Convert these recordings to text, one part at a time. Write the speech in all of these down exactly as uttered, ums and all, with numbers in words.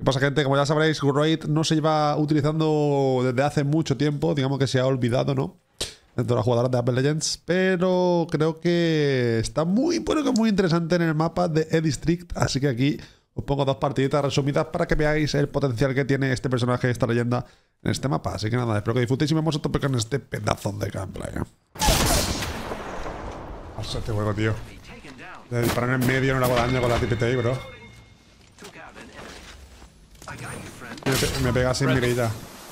¿Qué pasa, gente? Como ya sabréis, Raid no se lleva utilizando desde hace mucho tiempo. Digamos que se ha olvidado, ¿no? Dentro de las jugadoras de Apex Legends. Pero creo que está muy, pero que muy interesante en el mapa de E-District. Así que aquí os pongo dos partiditas resumidas para que veáis el potencial que tiene este personaje, esta leyenda, en este mapa. Así que nada, espero que disfrutéis y vemos a tope con este pedazo de gameplay. Pasa este juego, tío. De disparar en el medio no le hago daño con la T P T, bro. Me, pe me pega sin mirilla.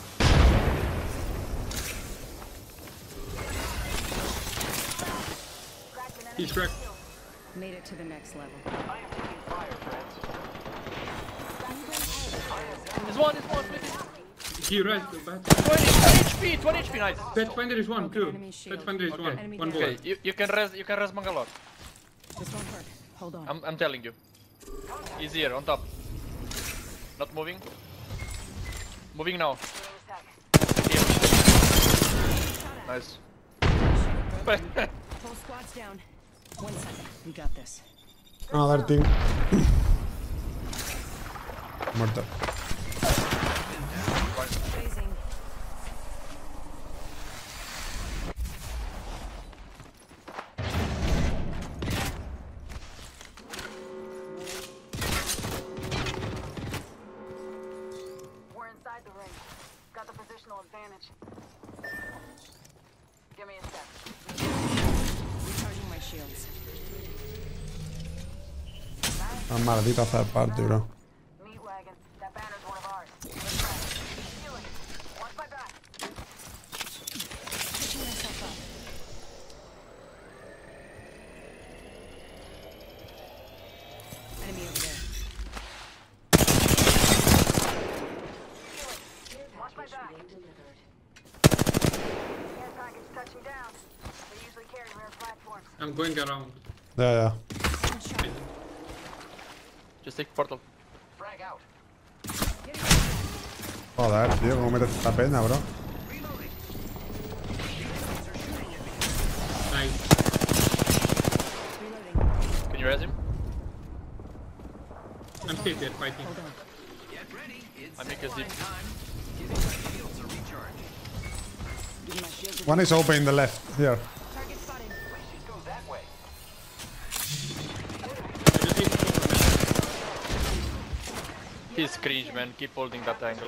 He's cracked. Made it to the next level. There's one, there's one, maybe. He res, go back. twenty H P, twenty H P, nice. Pathfinder is one too. Enemy shield. Pathfinder is Okay. one. Enemy One down. bullet. Okay, you, you can res, you can res Bangalore. This won't hurt. Hold on. I'm, I'm telling you. He's here, on top. Not moving. Moving now. Here. Nice. Whole squad's down. One second. We got this. Another team. Muerto. Phasing. We're inside the ring. Got the positional advantage. Give me a sec. Recharging my shields. La maldita third party, bro. Meat wagon. That banner's one of ours. Healing. Watch my back. Picking myself up. Enemy over there. Watch my back. Care package touching down. They usually carry rare platforms. I'm going around. Ya, ya. One shot. Just take portal. Frag out. Joder, tío, cómo metes esta peña, bro. Nice. Reloading. Can you res him? I'm still there fighting. Hold on. I make a zip. Give my shields a One is open in the left. Here. target spotted. I just need to go for He's cringe, man. Keep holding that angle.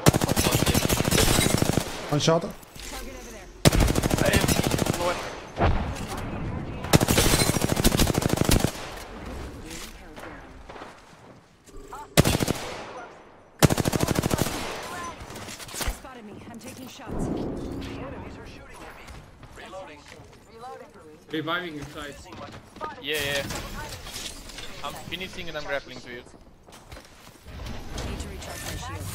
One shot. Target over there. Hey, go ahead. They spotted me. I'm taking shots. Reloading. reviving inside. Yeah, yeah. I'm finishing and I'm grappling to you. Need to recharge my shield.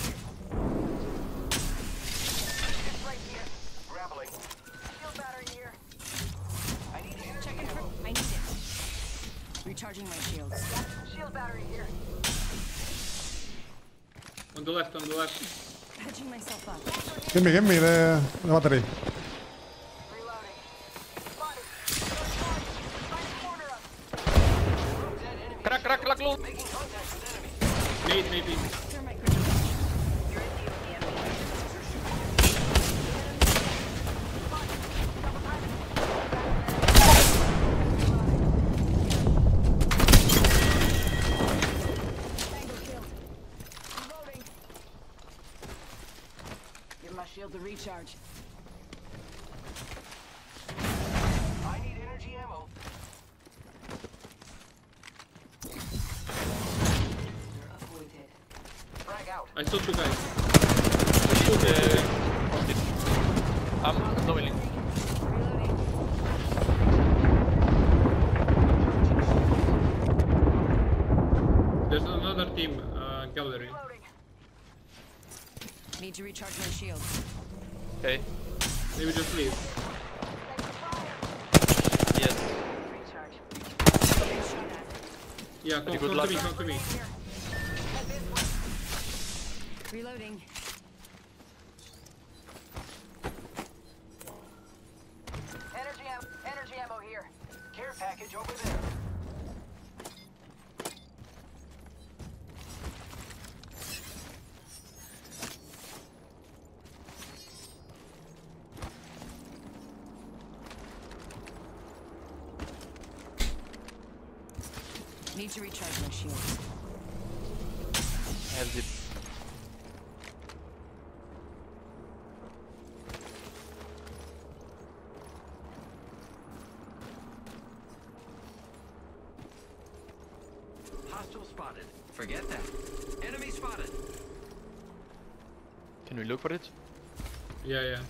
Right here. Grappling. Shield battery here. I need energy. Checking for. I need it. Recharging my shields. Shield battery here. On the left, on the left. Patching myself up. Give me, give me the, the battery. Reloading. Spotted. Right corner us. Crack, crack, crack, low. Nade, maybe. Thermite grenade. You're in deal with the enemy. Tango killed. Reloading. Give my shield to recharge. I need energy ammo. Frag out. I saw two guys. Uh, I'm doubling. Reloading. There's another team, uh, gallery. Reloading. Need to recharge my shields. Okay. Maybe just leave. Yes. Recharge. Getting shot at. Yeah, come, Very good come luck. to me, come to me. Reloading. Energy ammo. Energy ammo here. Care package over there. Need to recharge my shields. I have zip. Hostile spotted. Forget that. Enemy spotted. Can we look for it? Yeah, yeah.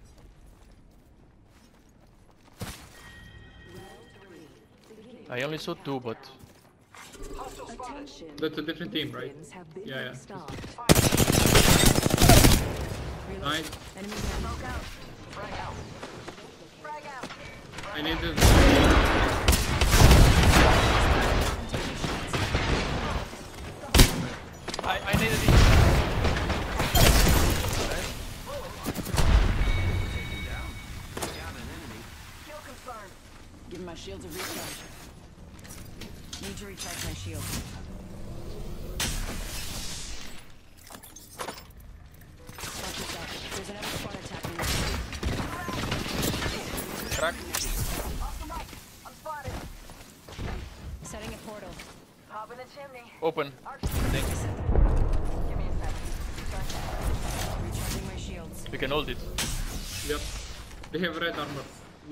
I only saw two, but Hostile spotted. That's a different team, right? Yeah, yeah. Nice. Enemy down. Frag out. Frag out. I need to. I I need it. Kill confirmed. Give my shields a recharge. Need to recharge my shield. Watch yourself. There's another squad attacking me. Crack. Off the mic. I'm spotted. Setting a portal. Hop in the chimney. Open. Arch. Think. Give me a second. Recharging my shields. We can hold it. Yep. They have red armor.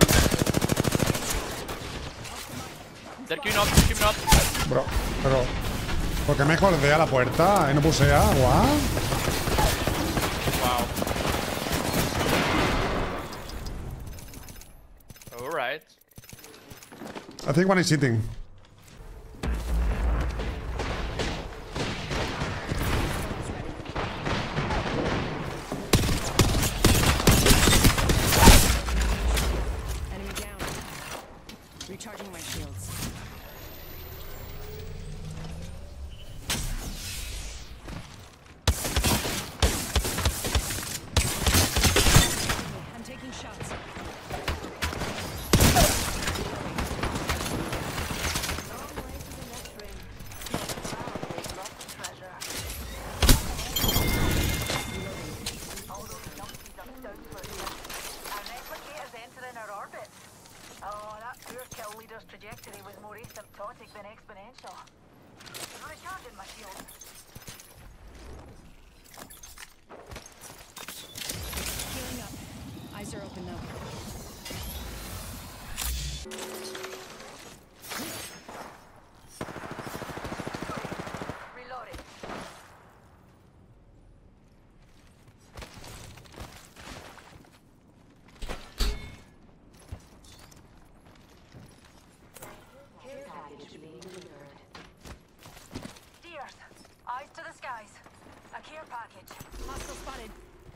They're queuing up, they're queuing up. Bro, pero. ¿Por qué me jordea la puerta y no puse agua? Wow. Alright. I think one is sitting. Enemy down. Recharging my shields. I'm taking shots. Trajectory was more asymptotic than exponential. I'm recharging my shield. Healing up. Eyes are open though. Reloading. Steers. Eyes to the skies. A care package. Hostile spotted.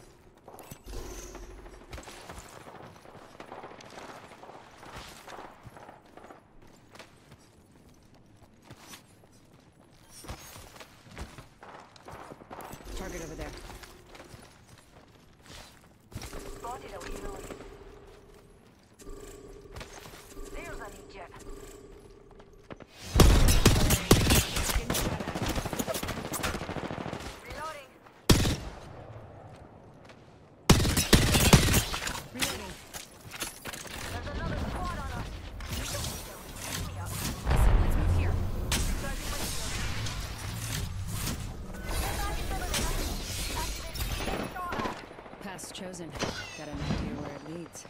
Target over there. Spotted a wee road. There's an Egypt. Getting shot at. Reloading. Reloading. There's another squad on us. Pick me up. I said let's move here. Recharging my shield. Get back into the Activate. Shot at. Path chosen. Got an idea where it leads.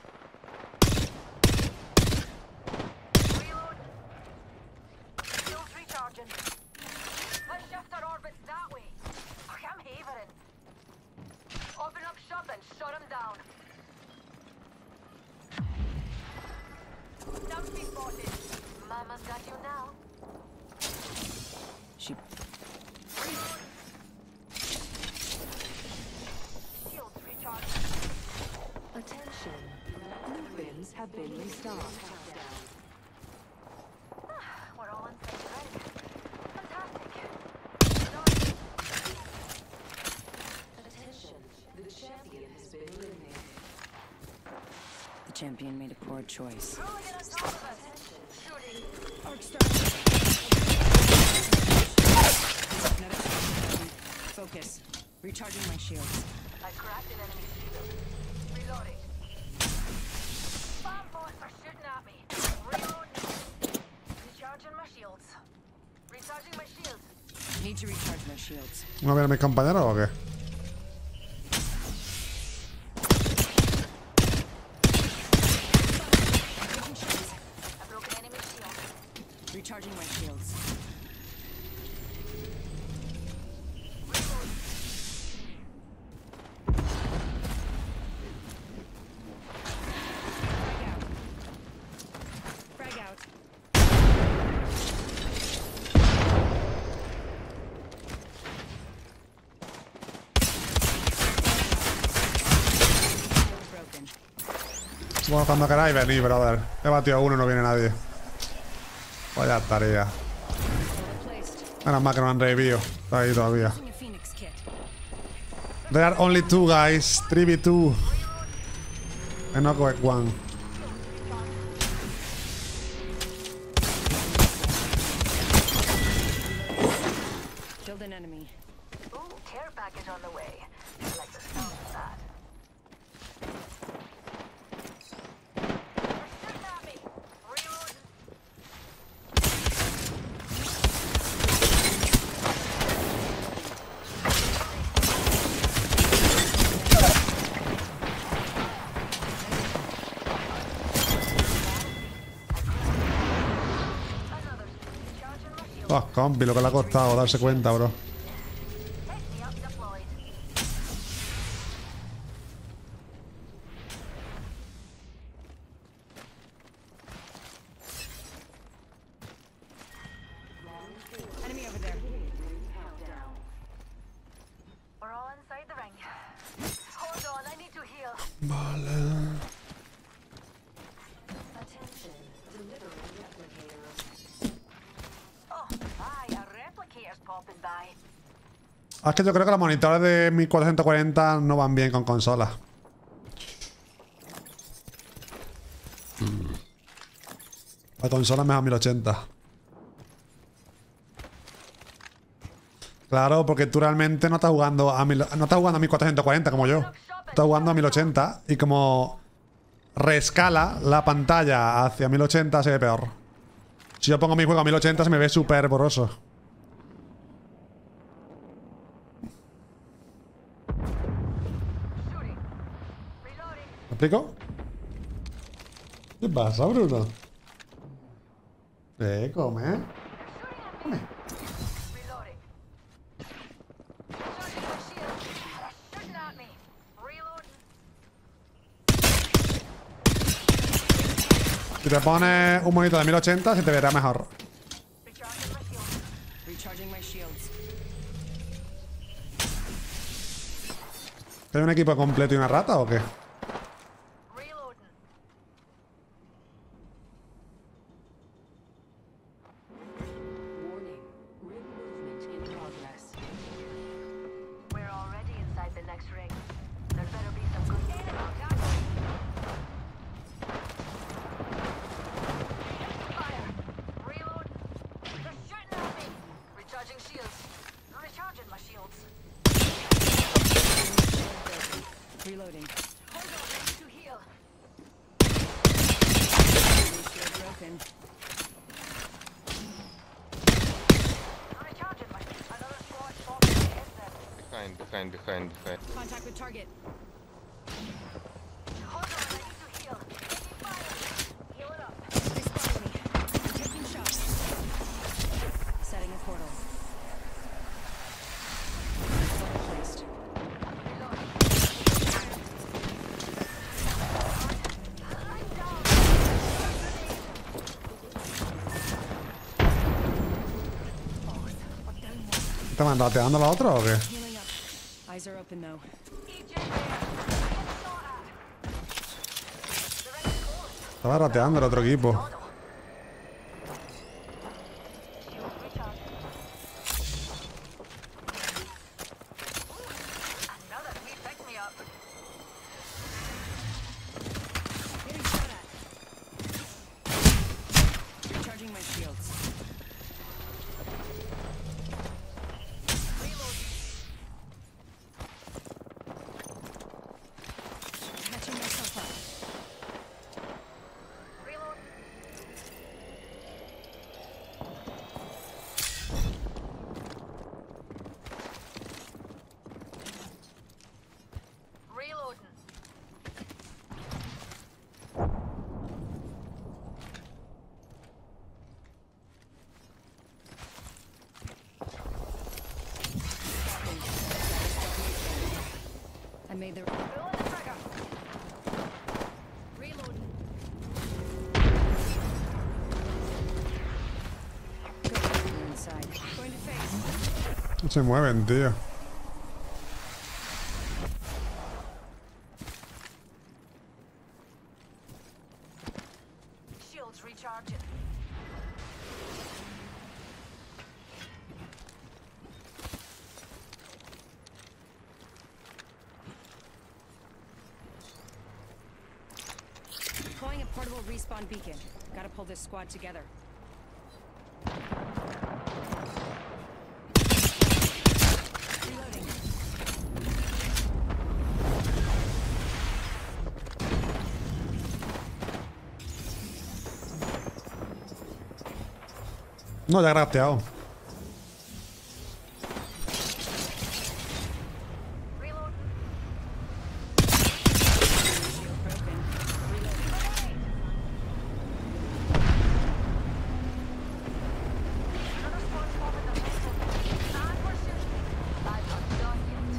Reload. Shields recharging. Let's shift our orbits that way. Oh, I'm havering. Open up shop and shut him down. Dumpy spotted. Mama's got you now. She Reload. Shields recharging. Attention. Blue bins have been restocked. We're all in sync already. Fantastic. Attention. The champion has been eliminated. the champion made a poor choice. Hooligan on top of us. Shooting. Arc star. Another squad. Focus. Recharging my shields. I cracked an enemy shield. Reloading. Bomb bots are shooting at me. Reloading. Recharging my shields. Recharging my shields. Need to recharge my shields. ¿No vienen mis compañeros o qué? A broken enemy shield. Recharging my shields. Frag out. Broken. Bueno, cuando queráis venir, brother. He batido a uno y no viene nadie. Vaya tarea. Placed. Menos mal que no han revivido. Está ahí todavía. Using a Phoenix kit. There are only two guys. three v two. And not like one. Killed an enemy. Ooh, care package on the way. I like the sound of that. They're shooting at me. Reload. Another. Charging my shield. Oh, compi, lo que le ha costado darse cuenta, bro. Take me up deployed. Enemy over there. We're all inside the ring. Hold on, I need to heal. Attention. Delivering replicator. Oh, hi, a replicator's popping by. Ah, es que yo creo que los monitores de mil cuatrocientos cuarenta no van bien con consolas. La consola es mejor mil ochenta. Claro, porque tú realmente no estás jugando a mil, no estás jugando a mil cuatrocientos cuarenta como yo. Estás jugando a mil ochenta y como reescala la pantalla hacia mil ochenta se ve peor. Si yo pongo mi juego a mil ochenta se me ve súper borroso. Shooting. Reloading. ¿Me explico? ¿Qué pasa, Bruno? Eh, come. Shooting at me. Reloading. Charging my shield. They're shooting at me. Reloading. Si te pones un monitor de mil ochenta se te verá mejor. Recharging my shield. Recharging my shields. ¿Hay un equipo completo y una rata o qué? Reloading. Warning. Ring movement in progress. We're already inside the next ring. There better be some good news about that. Fire. Reload. They're shooting at me. Recharging shields. Recharging my shields. Reloading. Hold on, I need to heal. Shield broken. Recharging my another squad falling against them. Behind, behind, behind, behind. Contact with target. Hold on, I need to heal. Taking fire. Heal it up. They spotted me. I'm taking shots. Setting a portal. Portal placed. Reloading. ¿Te van rateando la otra o qué? Healing up. Eyes are open though. E J there. Get shot at. The ring is closed. Estaba rateando el otro equipo. Shield recharging. Another. We picked me up. Getting shot at. Recharging my shields. Catching myself up. Reload. made the Pull the trigger. Reloading. go inside. Going to face. No se mueven, tío. Shields recharging. Deploying a portable respawn beacon. Gotta pull this squad together. Reloading. No, ya crafteado. Reloading. Shield broken. Reloading. Another squad forming the mission. And we're shooting. I'm not done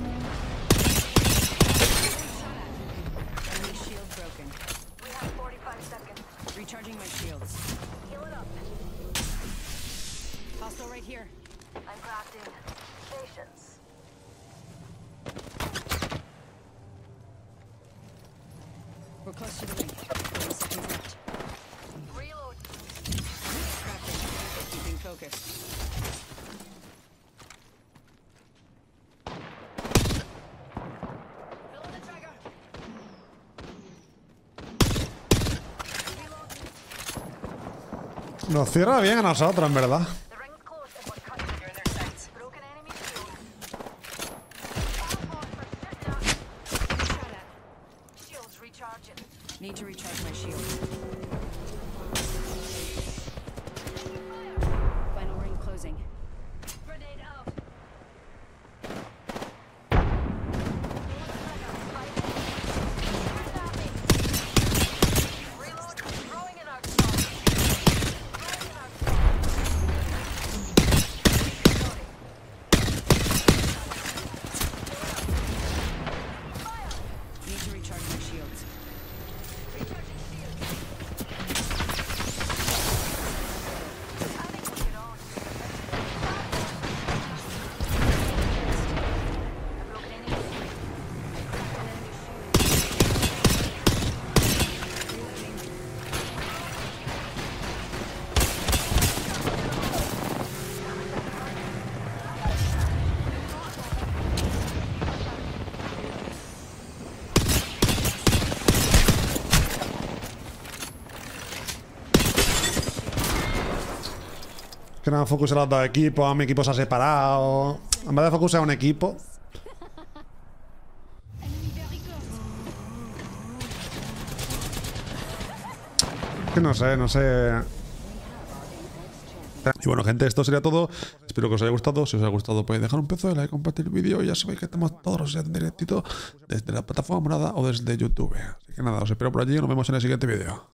yet. Enemy shield broken. We have forty-five seconds. Recharging my shields. Heal it up. Hostile right here. I'm crafting patience. We're close to the ring. thirty seconds left. Reload. Crafting. Keeping focused. Pull the trigger. Reload. Nos cierra bien a nosotros, en verdad. The ring's close and we're cutting through their sights. Broken enemy shield. Fireball for shooting at. Shot at. Shields recharging. Need to recharge my shield. Final ring closing. Grenade out. Reload. Throwing it out. Throwing it out. Need to recharge my shields. Recharging shield. I think we get on. A broken enemy. An enemy shield. Que no focus a los dos equipos, a mi equipo se ha separado. En vez de focus a un equipo. Que no sé, no sé. Y bueno, gente, esto sería todo. Espero que os haya gustado. Si os ha gustado, podéis dejar un pedazo de like, compartir el vídeo. Y ya sabéis que estamos todos los días en directito desde la plataforma morada o desde YouTube. Así que nada, os espero por allí y nos vemos en el siguiente vídeo.